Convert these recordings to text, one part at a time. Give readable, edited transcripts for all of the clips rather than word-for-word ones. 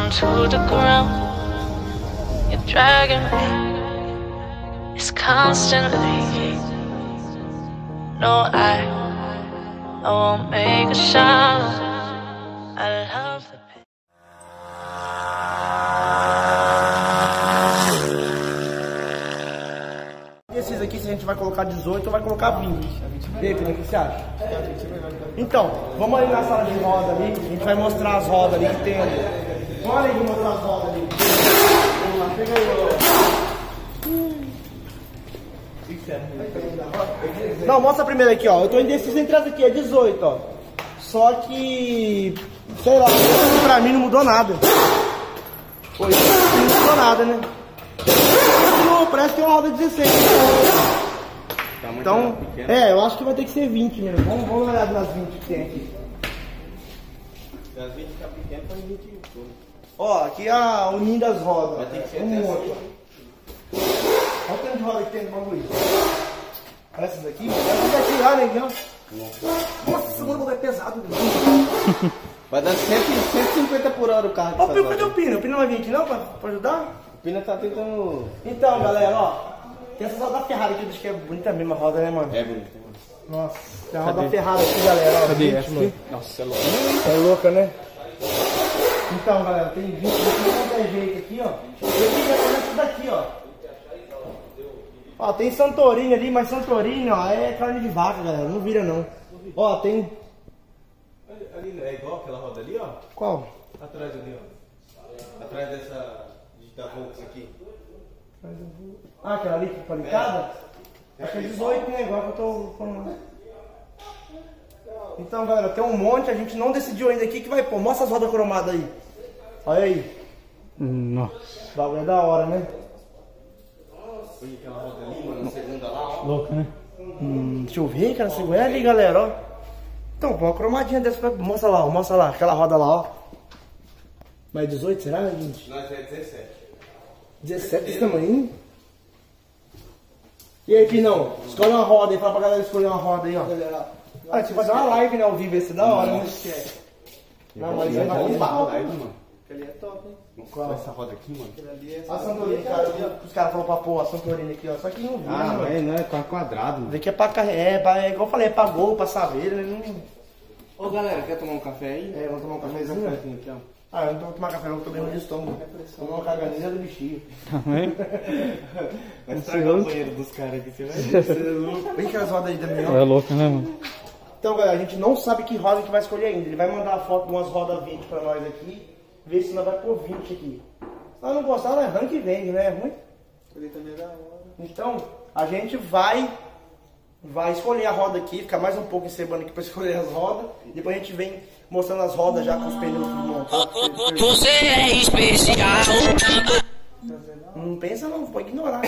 down to the ground. You're dragging me, it's constantly. No, I won't make a sound. I love the pain. Esses aqui, se a gente vai colocar 18 ou vai colocar 20. E aí, o que você acha? Então, vamos ali na sala de roda ali, a gente vai mostrar as rodas ali que tem ali. Vamos ali mostrar as rodas ali. Vamos lá, pega aí, ó. Não, mostra primeiro aqui, ó. Eu tô indeciso entre as aqui, é 18, ó. Só que, sei lá, pra mim não mudou nada. Pô, isso não mudou nada, né? Parece que é uma roda 16. Então, eu acho que vai ter que ser 20 mesmo. Vamos olhar nas 20 que tem aqui. Das 20 fica pequeno para 20. Ó, aqui a unindo das rodas. Vai ter que ser monte. Olha o tanto de roda que tem no bagulho. Essas daqui? Essas daqui, olha aí, ó. Nossa, esse bagulho é pesado. Vai dar 150 por hora o carro. Ó, cadê o Pina? O Pina vai vir aqui não pra ajudar? O Pina tá tentando... Então, galera, ó. Tem essa roda Ferrari aqui, acho que é bonita mesmo a roda, né, mano? É bonita, mano. Nossa, tem a roda Ferrari aqui, galera, ó. Cadê 20, essa mano. Nossa, é louca. É louca, né? Então, galera, tem 20 de jeito aqui, ó. Esse já começa daqui, ó. Ó, tem Santorini ali, mas Santorini, ó, é carne de vaca, galera. Não vira, não. Ó, tem... Ali é igual aquela roda ali, ó. Qual? Atrás ali, ó. Atrás dessa... da Volks aqui. Ah, aquela ali que foi ligada? Acho que é 18, né? Igual que eu tô falando. Então, galera, tem um monte, a gente não decidiu ainda aqui que vai pôr. Mostra as rodas cromadas aí. Olha aí. Nossa. O bagulho é da hora, né? Olha aquela roda ali, mano, na segunda lá, ó. Louca, né? Deixa eu ver, cara, segura ali, galera, ó. Então, pô, uma cromadinha dessa pra... Mostra lá, aquela roda lá, ó. Mas 18, será, gente? Nós é 17. 17 desse tamanho? E aí, Pinão? Escolhe uma roda aí, fala pra galera escolher uma roda aí, ó. Ah, deixa eu fazer uma live, né, ao vivo, esse é da hora, né? Não, mas aí vai bombar. Mano. Aquele é top, hein? Qual é essa roda aqui, mano? Aquele ali é... A Santorini, cara, os caras falaram pra pôr a Santorini aqui, ó. Só que não viu, né, mano? não é quadrado, mano. Isso aqui é pra carregar, igual eu falei, é pra gol, pra saveira, né? Ô, galera, quer tomar um café aí? É, vamos tomar um cafezinho? Aqui, ó. Ah, eu não tô tomar café não, eu tô bem no estômago. Tomar uma caganeira do bichinho. Vai estragar o banheiro dos caras aqui, você vai ver. Vem aquelas rodas aí também, ó. É louca, né, mano? Então, galera, a gente não sabe que roda a gente vai escolher ainda. Ele vai mandar a foto de umas rodas 20 pra nós aqui, ver se nós vai pôr 20 aqui. Se nós não gostar, nós arranca e vende, né? É ruim? Ele também é da hora. Então, a gente vai escolher a roda aqui, ficar mais um pouco encebando aqui pra escolher as rodas. Depois a gente vem mostrando as rodas já com os pneus montados. Você é especial. Não pensa não, pode ignorar.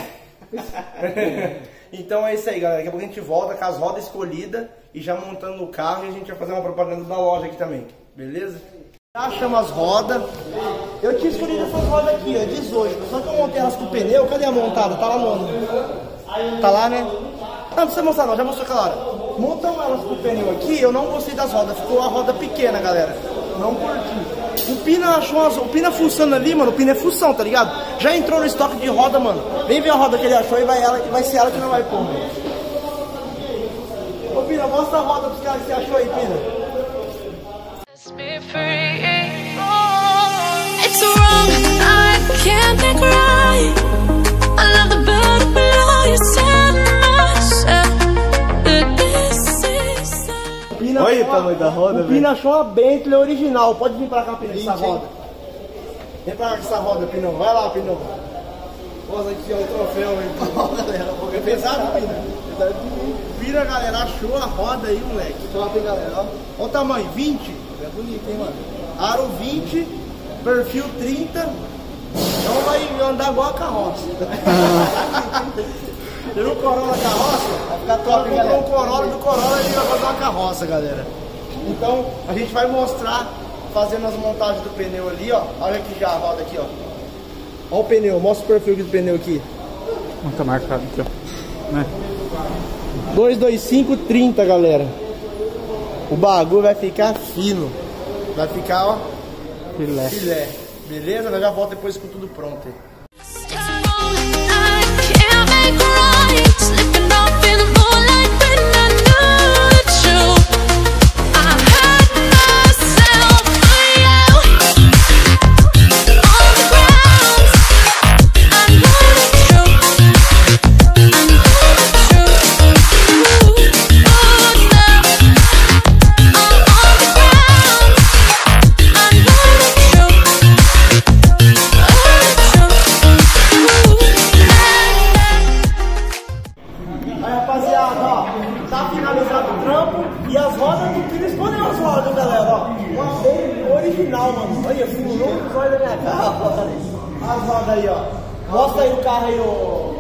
Então é isso aí, galera. Daqui a pouco a gente volta com as rodas escolhidas e já montando no carro, e a gente vai fazer uma propaganda da loja aqui também, beleza? Já achamos as rodas. Eu tinha escolhido essas rodas aqui, ó, 18. Só que eu montei elas com o pneu. Cadê a montada? Tá lá no... Tá lá, né? Não precisa mostrar não, já mostrou aquela hora. Montamos elas com o pneu aqui, eu não gostei das rodas. Ficou a roda pequena, galera. Não curti. O Pina achou o Pina fuçando ali, mano. O Pina é função, tá ligado? Já entrou no estoque de roda, mano. Vem ver a roda que ele achou e vai ser ela que não vai pôr, mano. Ô Pina, mostra a roda pros caras que você achou aí, Pina. It's wrong, I can't think right. I love the bird below you, tell myself that this is Olha o tamanho da roda, O Pina achou uma Bentley original. Pode vir pra cá, Pina, com essa roda. Vem pra cá com essa roda, Pinão. Vai lá, Pinão. Nossa, aqui ó, o troféu aí. É pesado, Pina. Pina, galera, achou a roda aí, moleque. Top, hein, galera, ó. Olha o tamanho, 20. É bonito, hein, mano. Aro 20, perfil 30. Então vai andar igual a carroça. Você viu o Corolla carroça? Vai ficar top, hein, galera. Com o Corolla do Corolla ele vai fazer uma carroça, galera. Então a gente vai mostrar fazendo as montagens do pneu ali, ó. Olha aqui já a roda aqui, ó. Olha o pneu, mostra o perfil do pneu aqui. Não tá marcado aqui, ó. Né? 225/30, galera. O bagulho vai ficar fino. Vai ficar, ó, Filé. filé. Beleza? Nós já volto depois com tudo pronto aí. Tá finalizado o trampo e as rodas do Pires foram as rodas, galera, ó. Uma bem original, mano. Olha, furou os olhos da minha cara. As rodas aí, ó. Mostra aí o carro aí, ô.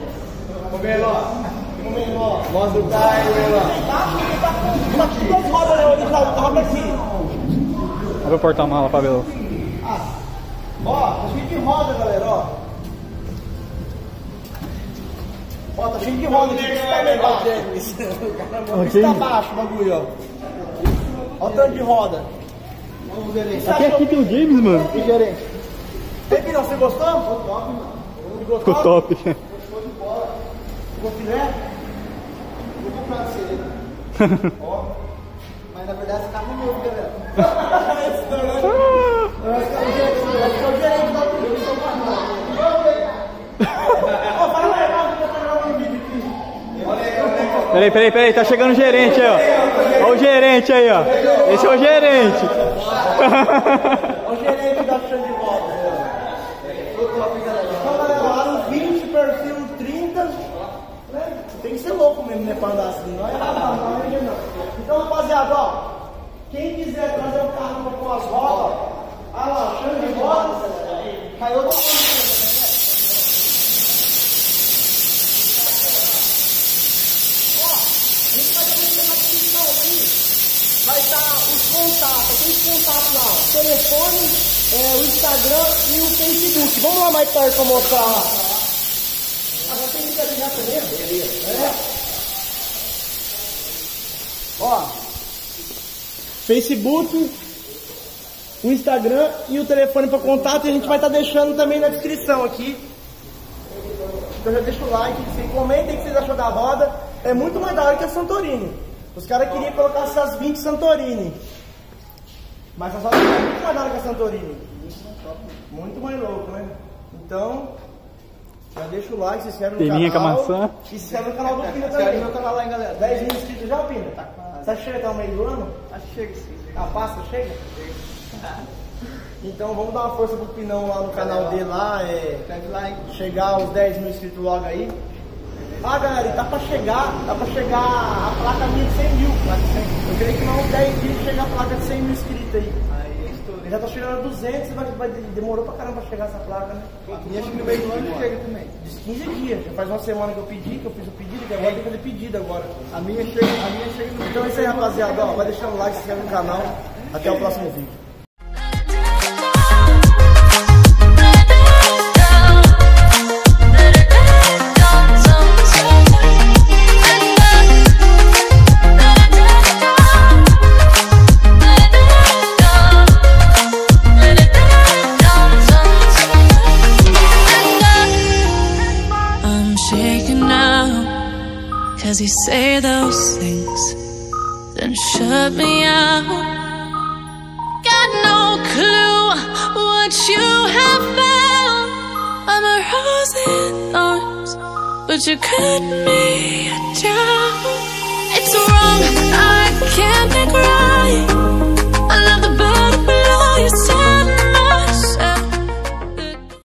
Menor. Mostra o carro aí, menor. Tá com duas rodas, né, original. O carro aqui. Abre o porta-mala pra ver. Ó, tá cheio de roda, galera, ó. Ó, tá cheio de roda aqui. Aqui tá baixo o bagulho, ó. Ó o tanto de roda. Vamos ver aí. Aqui tem o James, mano. E gerente? Tem que não, você gostou? Ficou top, mano. Ficou top. Ficou filé? Vou comprar esse aí. Ó. Mas na verdade esse carro é novo, galera. Vai ficar o gerente da Peraí, tá chegando o gerente aí, ó. Olha o gerente aí, ó. Esse é o gerente. O gerente da chão de volta. Então, galera, lá no 20, perfil 30. Né? Tem que ser louco mesmo, né, pra andar assim. Não é errado, não. Então, rapaziada, ó. Quem quiser trazer o carro com as rodas, olha lá, chão de rodas. Caiu da vai estar os contatos, tem os contatos lá, ó, telefone, o Instagram e o Facebook. Vamos lá mais tarde pra mostrar lá. Agora tem que ligar também, beleza? Ó, Facebook, o Instagram e o telefone para contato, e a gente vai estar deixando também na descrição aqui. Então já deixa o like, comentem o que vocês achou da roda. É muito mais da hora que a Santorini. Os caras queriam colocar essas 20 Santorini. Mas essa roda é muito mais da hora que a Santorini. Muito mais louco, né? Então, já deixa o like, se inscreve no Peninha canal. com a maçã. E se inscreve no canal do Pina Se inscreve também. no meu canal lá, hein, galera. 10 mil inscritos já, Pina? Tá quase. Você acha que chega até o meio do ano? Acho que chega sim. A Páscoa chega? Então vamos dar uma força pro Pinão lá no canal dele lá. Inscreve lá, hein. Chegar aos 10 mil inscritos logo aí. Ah, galera, e tá pra chegar a placa minha de 100 mil. Eu creio que não, uns 10 dias chega a placa de 100 mil inscritos aí. Aí estourei. Já tá chegando a 200 e demorou pra caramba pra chegar essa placa, né? E acho que no meio do ano chega também. Diz 15 dias, já faz uma semana que eu fiz o pedido, que agora tem que fazer pedido agora. A minha chega no Então é isso aí, rapaziada, ó, vai deixando o like, se inscreve no canal. Até o próximo vídeo. Cause you say those things, then shut me out. Got no clue what you have found. I'm a rose in thorns, but you cut me a